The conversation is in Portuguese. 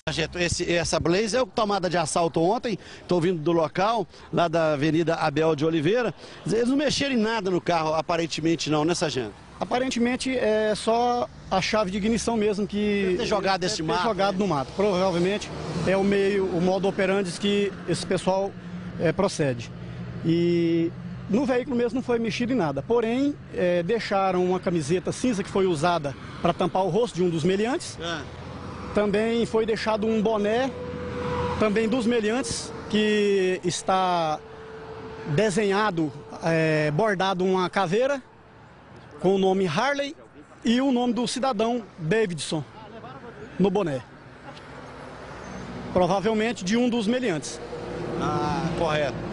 Sargento, essa Blaze é tomada de assalto ontem, estou vindo do local, lá da Avenida Abel de Oliveira. Eles não mexeram em nada no carro, aparentemente não, né, Sargento? Aparentemente é só a chave de ignição mesmo que... Deve ter jogado esse mato. Jogado no mato. Provavelmente é o modo operandi que esse pessoal procede. E no veículo mesmo não foi mexido em nada. Porém, deixaram uma camiseta cinza que foi usada para tampar o rosto de um dos meliantes. Também foi deixado um boné, também dos meliantes, que está desenhado, bordado uma caveira, com o nome Harley e o nome do cidadão Davidson no boné. Provavelmente de um dos meliantes. Ah, correto.